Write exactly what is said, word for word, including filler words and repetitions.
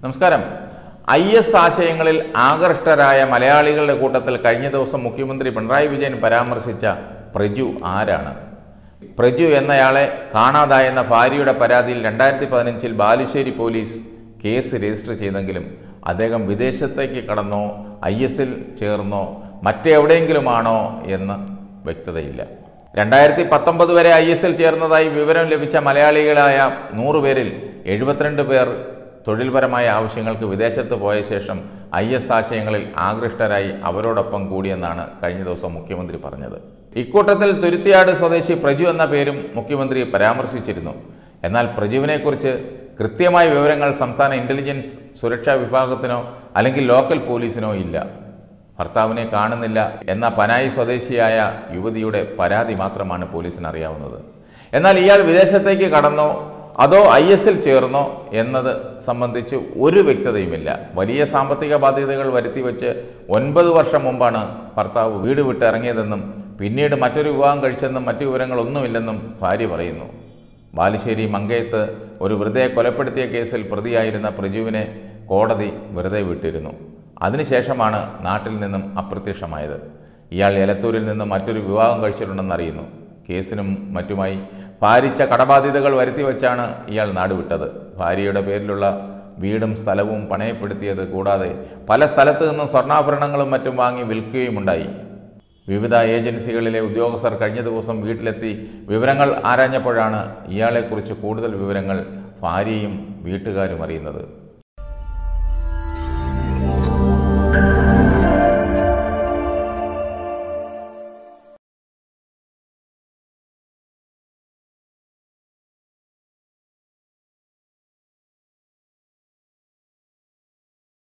നമസ്കാരം. I S ആശയങ്ങളിൽ ആകൃഷ്ടരായ മലയാളികളുടെ കൂട്ടത്തിൽ കഴിഞ്ഞ ദിവസം മുഖ്യമന്ത്രി പിണറായി വിജയൻ പരാമർശിച്ച പ്രജു ആരാണ്? പ്രജു എന്നയാളെ കാണാതായെന്ന ഭാര്യയുടെ പരാതിയിൽ രണ്ടായിരത്തി പതിനഞ്ചിൽ ബാലുശ്ശേരി പോലീസ് കേസ് രജിസ്റ്റർ ചെയ്തെങ്കിലും അദ്ദേഹം വിദേശത്തേക്ക് കടന്നോ ഐ എസിൽ ചേർന്നോ മറ്റെവിടെയെങ്കിലുമാണോ എന്ന് വ്യക്തതയില്ല. രണ്ടായിരത്തി പത്തൊമ്പത് വരെ ഐ എസിൽ ചേർന്നതായി വിവരം ലഭിച്ച മലയാളികളായ നൂറുപേരിൽ എഴുപത്തിരണ്ട് പേർ തൊഴിൽപരമായ ആവശ്യങ്ങൾക്ക് വിദേശത്ത് പോയ ശേഷം ഐ എസ് ആശയങ്ങളിൽ ആകൃഷ്ടരായി അവരോടൊപ്പം കൂടിയെന്നാണ് കഴിഞ്ഞ ദിവസം മുഖ്യമന്ത്രി പറഞ്ഞത്. ഇക്കൂട്ടത്തിൽ തുരുത്തിയാട് സ്വദേശി പ്രജു എന്ന പേരും മുഖ്യമന്ത്രി പരാമർശിച്ചിരുന്നു. എന്നാൽ പ്രജുവിനെക്കുറിച്ച് കൃത്യമായ വിവരങ്ങൾ സംസ്ഥാന ഇന്റലിജൻസ് സുരക്ഷാ വിഭാഗത്തിനോ അല്ലെങ്കിൽ ലോക്കൽ പോലീസിനോ ഇല്ല. ഭർത്താവിനെ കാണുന്നില്ല എന്ന പനായി സ്വദേശിയായ യുവതിയുടെ പരാതി മാത്രമാണ് പോലീസിന് അറിയാവുന്നത്. എന്നാൽ ഇയാൾ വിദേശത്തേക്ക് കടന്നോ അതോ ഐ എസിൽ ചേർന്നോ എന്നത് സംബന്ധിച്ച് ഒരു വ്യക്തതയുമില്ല. വലിയ സാമ്പത്തിക ബാധ്യതകൾ വരുത്തിവെച്ച് ഒൻപത് വർഷം മുമ്പാണ് ഭർത്താവ് വീട് വിട്ട് ഇറങ്ങിയതെന്നും പിന്നീട് മറ്റൊരു വിവാഹം കഴിച്ചെന്നും മറ്റു വിവരങ്ങളൊന്നുമില്ലെന്നും ഭാര്യ പറയുന്നു. ബാലുശ്ശേരി മങ്കയത്ത് ഒരു വൃദ്ധയെ കൊലപ്പെടുത്തിയ കേസിൽ പ്രതിയായിരുന്ന പ്രജുവിനെ കോടതി വെറുതെ വിട്ടിരുന്നു. അതിനുശേഷമാണ് നാട്ടിൽ നിന്നും അപ്രത്യക്ഷമായത്. ഇയാൾ എലത്തൂരിൽ നിന്നും മറ്റൊരു വിവാഹം കഴിച്ചിട്ടുണ്ടെന്നറിയുന്നു. കേസിനും മറ്റുമായി ഭാരിച്ച കടബാധ്യതകൾ വരുത്തിവെച്ചാണ് ഇയാൾ നാടുവിട്ടത്. ഭാര്യയുടെ പേരിലുള്ള വീടും സ്ഥലവും പണയപ്പെടുത്തിയത് കൂടാതെ പല സ്ഥലത്തു നിന്നും സ്വർണ്ണാഭരണങ്ങളും മറ്റും വാങ്ങി വിൽക്കുകയുമുണ്ടായി. വിവിധ ഏജൻസികളിലെ ഉദ്യോഗസ്ഥർ കഴിഞ്ഞ ദിവസം വീട്ടിലെത്തി വിവരങ്ങൾ ആരാഞ്ഞപ്പോഴാണ് ഇയാളെക്കുറിച്ച് കൂടുതൽ വിവരങ്ങൾ ഭാര്യയും വീട്ടുകാരും അറിയുന്നത്.